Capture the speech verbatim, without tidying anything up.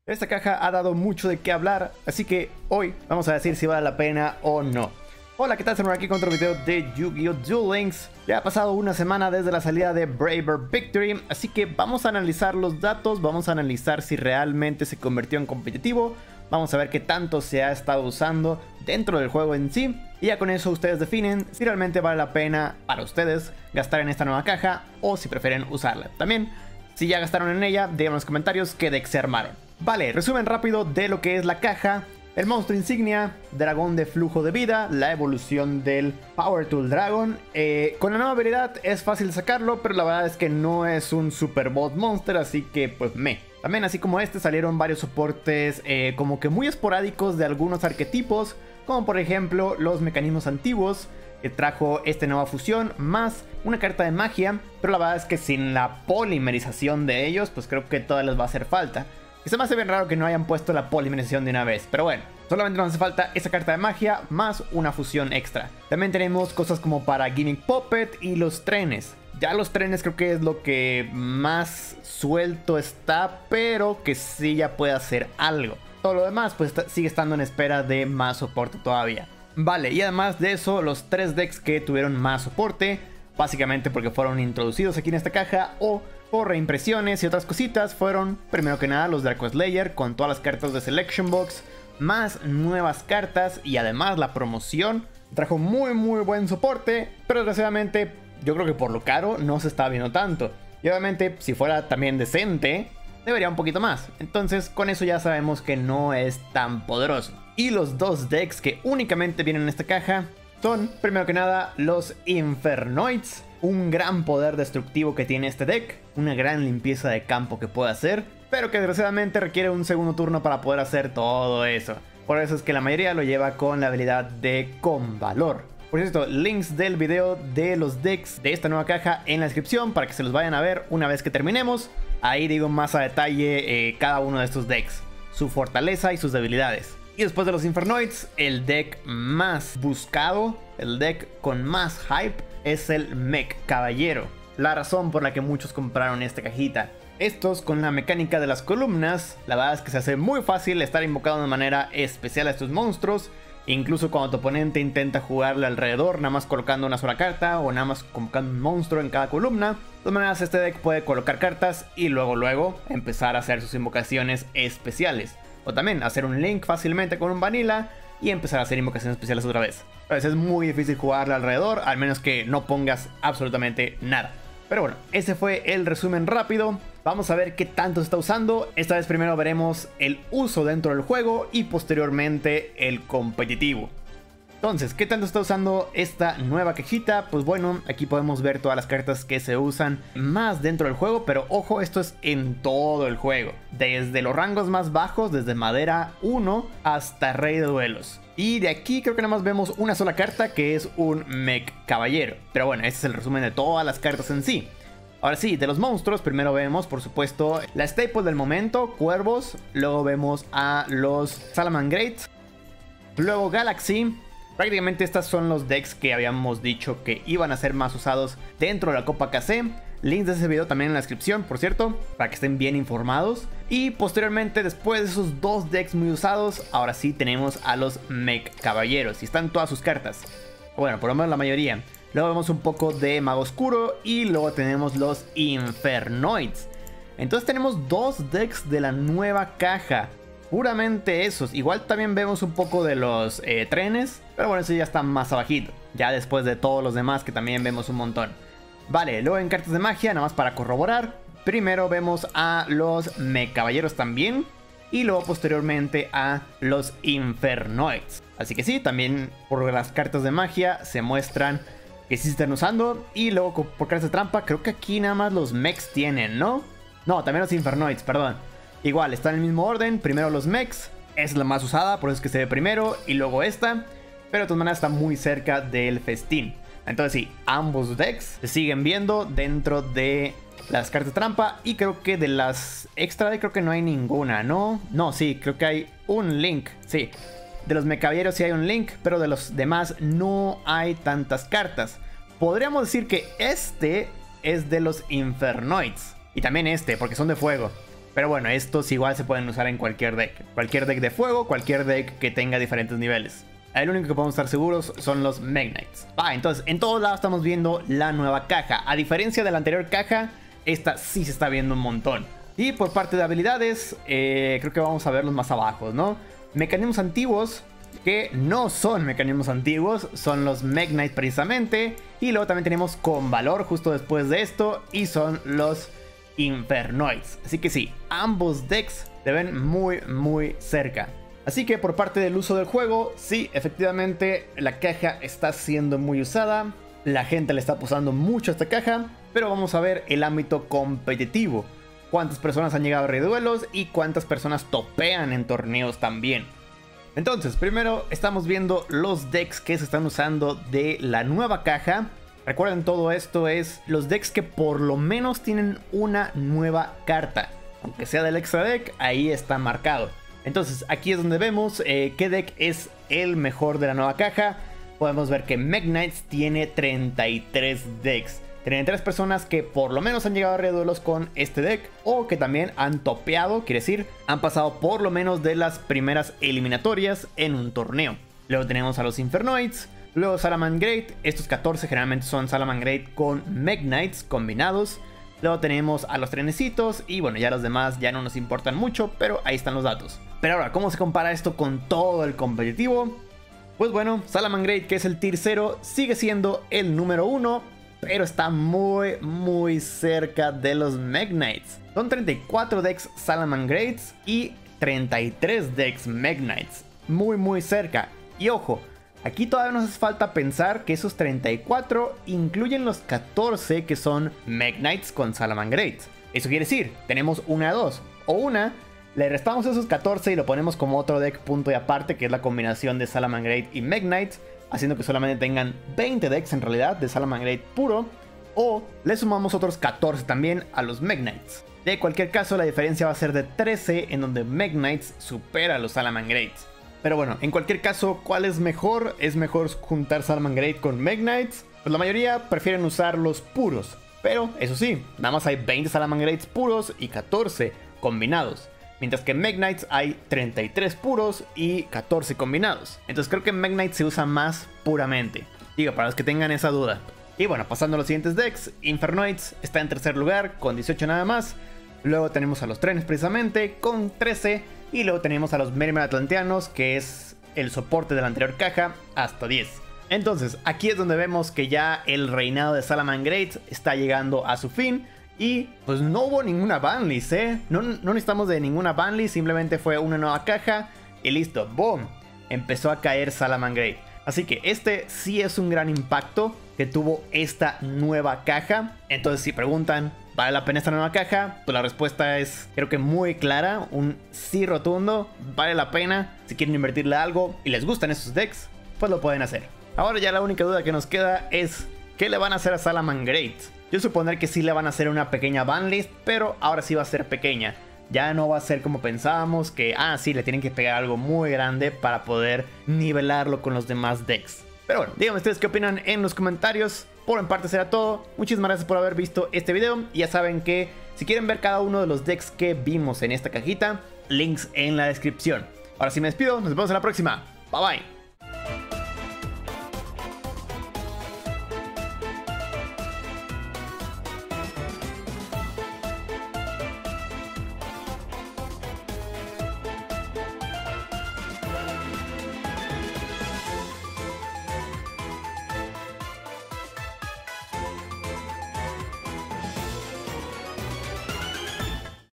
Esta caja ha dado mucho de qué hablar, así que hoy vamos a decir si vale la pena o no. Hola, ¿qué tal? Estamos aquí con otro video de Yu-Gi-Oh! Duel Links. Ya ha pasado una semana desde la salida de Braver Victory, así que vamos a analizar los datos, vamos a analizar si realmente se convirtió en competitivo, vamos a ver qué tanto se ha estado usando dentro del juego en sí, y ya con eso ustedes definen si realmente vale la pena para ustedes gastar en esta nueva caja o si prefieren usarla. También, si ya gastaron en ella, díganme en los comentarios qué deck se armaron. Vale, resumen rápido de lo que es la caja. El monstruo insignia, dragón de flujo de vida, la evolución del Power Tool Dragon. Eh, con la nueva habilidad es fácil sacarlo, pero la verdad es que no es un Super Bot Monster, así que pues me. También así como este salieron varios soportes eh, como que muy esporádicos de algunos arquetipos, como por ejemplo los mecanismos antiguos, que trajo esta nueva fusión, más una carta de magia, pero la verdad es que sin la polimerización de ellos, pues creo que todavía les va a hacer falta. Y se me hace bien raro que no hayan puesto la polimerización de una vez, pero bueno, solamente nos hace falta esa carta de magia más una fusión extra. También tenemos cosas como para Gimmick Puppet y los trenes. Ya los trenes creo que es lo que más suelto está, pero que sí ya puede hacer algo. Todo lo demás pues sigue estando en espera de más soporte todavía. Vale, y además de eso, los tres decks que tuvieron más soporte, básicamente porque fueron introducidos aquí en esta caja o por reimpresiones y otras cositas, fueron primero que nada los Draco Slayer con todas las cartas de Selection Box, más nuevas cartas, y además la promoción trajo muy muy buen soporte, pero desgraciadamente yo creo que por lo caro no se está viendo tanto, y obviamente si fuera también decente debería un poquito más. Entonces con eso ya sabemos que no es tan poderoso. Y los dos decks que únicamente vienen en esta caja son, primero que nada, los Infernoids. Un gran poder destructivo que tiene este deck, una gran limpieza de campo que puede hacer, pero que desgraciadamente requiere un segundo turno para poder hacer todo eso. Por eso es que la mayoría lo lleva con la habilidad de Con Valor. Por cierto, links del video de los decks de esta nueva caja en la descripción para que se los vayan a ver una vez que terminemos. Ahí digo más a detalle eh, cada uno de estos decks, su fortaleza y sus debilidades. Y después de los Infernoids, el deck más buscado, el deck con más hype, es el Mech Caballero. La razón por la que muchos compraron esta cajita. Estos con la mecánica de las columnas, la verdad es que se hace muy fácil estar invocando de manera especial a estos monstruos. Incluso cuando tu oponente intenta jugarle alrededor, nada más colocando una sola carta o nada más colocando un monstruo en cada columna. De todas maneras, este deck puede colocar cartas y luego luego empezar a hacer sus invocaciones especiales. O también hacer un link fácilmente con un vanilla y empezar a hacer invocaciones especiales otra vez. A veces es muy difícil jugarle alrededor, al menos que no pongas absolutamente nada. Pero bueno, ese fue el resumen rápido. Vamos a ver qué tanto se está usando. Esta vez primero veremos el uso dentro del juego y posteriormente el competitivo. Entonces, ¿qué tanto está usando esta nueva cajita? Pues bueno, aquí podemos ver todas las cartas que se usan más dentro del juego, pero ojo, esto es en todo el juego. Desde los rangos más bajos, desde Madera uno hasta Rey de Duelos. Y de aquí creo que nada más vemos una sola carta que es un Mech Caballero. Pero bueno, este es el resumen de todas las cartas en sí. Ahora sí, de los monstruos, primero vemos por supuesto la staple del momento, Cuervos. Luego vemos a los Salamangreats. Luego Galaxy. Prácticamente estos son los decks que habíamos dicho que iban a ser más usados dentro de la Copa K C. Links de ese video también en la descripción, por cierto, para que estén bien informados. Y posteriormente, después de esos dos decks muy usados, ahora sí tenemos a los Mech Caballeros. Y están todas sus cartas. Bueno, por lo menos la mayoría. Luego vemos un poco de Mago Oscuro y luego tenemos los Infernoids. Entonces tenemos dos decks de la nueva caja. Puramente esos. Igual también vemos un poco de los eh, trenes, pero bueno, eso ya está más abajito. Ya después de todos los demás que también vemos un montón. Vale, luego en cartas de magia, nada más para corroborar. Primero vemos a los Mech Caballeros también. Y luego posteriormente a los Infernoids. Así que sí, también por las cartas de magia se muestran que sí se están usando. Y luego por cartas de trampa, creo que aquí nada más los mechs tienen, ¿no? No, también los Infernoids, perdón. Igual, está en el mismo orden, primero los mechs, es la más usada, por eso es que se ve primero, y luego esta, pero de todas maneras está muy cerca del festín. Entonces sí, ambos decks se siguen viendo dentro de las cartas de trampa, y creo que de las extra deck creo que no hay ninguna, ¿no? No, sí, creo que hay un link, sí. De los Mech Caballeros sí hay un link, pero de los demás no hay tantas cartas. Podríamos decir que este es de los Infernoids, y también este, porque son de fuego. Pero bueno, estos igual se pueden usar en cualquier deck. Cualquier deck de fuego, cualquier deck que tenga diferentes niveles. El único que podemos estar seguros son los Megknights. Ah, entonces en todos lados estamos viendo la nueva caja. A diferencia de la anterior caja, esta sí se está viendo un montón. Y por parte de habilidades, eh, creo que vamos a verlos más abajo, ¿no? Mecanismos antiguos, que no son mecanismos antiguos, son los Megknights precisamente. Y luego también tenemos con valor justo después de esto, y son los Infernoids. Así que sí, ambos decks se ven muy muy cerca. Así que por parte del uso del juego, sí, efectivamente la caja está siendo muy usada. La gente le está apostando mucho a esta caja. Pero vamos a ver el ámbito competitivo. Cuántas personas han llegado a reduelos y cuántas personas topean en torneos también. Entonces, primero estamos viendo los decks que se están usando de la nueva caja. Recuerden, todo esto es los decks que por lo menos tienen una nueva carta. Aunque sea del extra deck, ahí está marcado. Entonces, aquí es donde vemos eh, qué deck es el mejor de la nueva caja. Podemos ver que Megknights tiene treinta y tres decks. treinta y tres personas que por lo menos han llegado a reduelos con este deck. O que también han topeado, quiere decir, han pasado por lo menos de las primeras eliminatorias en un torneo. Luego tenemos a los Infernoids. Luego Salamangreat, estos catorce generalmente son Salamangreat con Megknights combinados. Luego tenemos a los trenecitos y bueno, ya los demás ya no nos importan mucho, pero ahí están los datos. Pero ahora, ¿cómo se compara esto con todo el competitivo? Pues bueno, Salamangreat, que es el tier cero, sigue siendo el número uno, pero está muy muy cerca de los Megknights. Son treinta y cuatro decks Salamangreats y treinta y tres decks Megknights. Muy muy cerca. Y ojo, aquí todavía nos hace falta pensar que esos treinta y cuatro incluyen los catorce que son Megknights con Salamangreat. Eso quiere decir, tenemos una de dos. O una, le restamos esos catorce y lo ponemos como otro deck punto y aparte, que es la combinación de Salamangreat y Megknights, haciendo que solamente tengan veinte decks en realidad de Salamangreat puro. O le sumamos otros catorce también a los Megknights. De cualquier caso, la diferencia va a ser de trece, en donde Megknights supera a los Salamangreats. Pero bueno, en cualquier caso, ¿cuál es mejor? ¿Es mejor juntar Salamangreat con Megknights? Pues la mayoría prefieren usar los puros. Pero eso sí, nada más hay veinte Salamangreats puros y catorce combinados. Mientras que en Megknights hay treinta y tres puros y catorce combinados. Entonces creo que en Megknights se usa más puramente. Digo, para los que tengan esa duda. Y bueno, pasando a los siguientes decks, Infernoids está en tercer lugar con dieciocho nada más. Luego tenemos a los trenes precisamente con trece. Y luego tenemos a los Merryman Atlanteanos, que es el soporte de la anterior caja, hasta diez. Entonces, aquí es donde vemos que ya el reinado de Salamangreat está llegando a su fin. Y pues no hubo ninguna banlist, ¿eh? No, no necesitamos de ninguna banlist, simplemente fue una nueva caja y listo, ¡boom! Empezó a caer Salamangreat. Así que este sí es un gran impacto que tuvo esta nueva caja. Entonces, si preguntan, ¿vale la pena esta nueva caja? Pues la respuesta es, creo que muy clara, un sí rotundo. Vale la pena. Si quieren invertirle algo y les gustan esos decks, pues lo pueden hacer. Ahora ya la única duda que nos queda es, ¿qué le van a hacer a Salamangreat? Yo suponer que sí le van a hacer una pequeña banlist, pero ahora sí va a ser pequeña. Ya no va a ser como pensábamos, que ah sí, le tienen que pegar algo muy grande para poder nivelarlo con los demás decks. Pero bueno, díganme ustedes qué opinan en los comentarios. Por en parte será todo. Muchísimas gracias por haber visto este video. Y ya saben que si quieren ver cada uno de los decks que vimos en esta cajita, links en la descripción. Ahora sí me despido, nos vemos en la próxima. Bye bye.